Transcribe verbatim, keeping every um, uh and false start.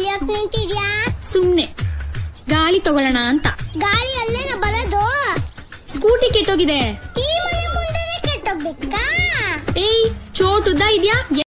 ಇಲ್ಲಿ ಯಾಕೆ ನಿಂತಿದ್ಯಾ? ಸುಮ್ನೆ ಗಾಳಿ ತಗೊಳ್ಳೋಣ ಅಂತ. ಗಾಳಿ ಅಲ್ಲೇನ ಬರೋದು? ಸ್ಕೂಟಿ ಕೆಟ್ಟೋಗಿದೆ. ಈ ಮನೆ ಮುಂದೆ ಕೆಟ್ಟೋಗ್ಬೇಕಾ? ಏಯ್ ಚೋಟುದ್ದ ಇದ್ಯಾ?